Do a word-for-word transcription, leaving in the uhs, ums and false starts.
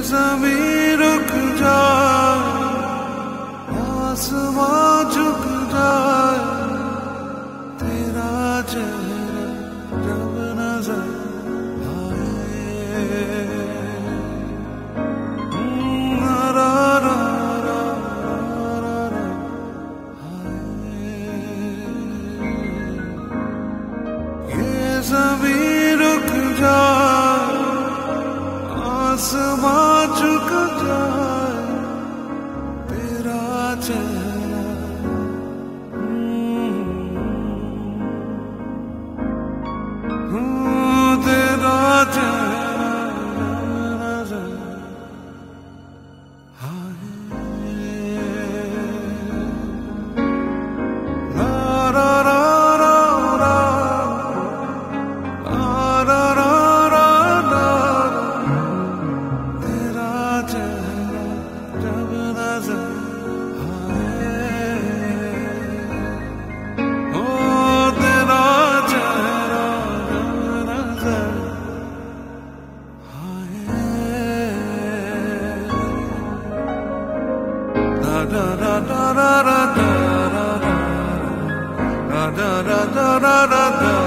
ज़मीं रुक जाए, आसमां झुक जाए, तेरा चेहरा जब नजर आए। रा रा रा रा रा आए। ये ज़मीं रुक जाए, आसमां झुक जाए, तेरा चेहरा हूँ, तेरा चेहरा नजर आए। रा रा रा रा रा रा रा रा रा, तेरा चेहरा जब नजर आए, ओ तेरा चेहरा जब नजर आए। da da da da da da da da da da da da da da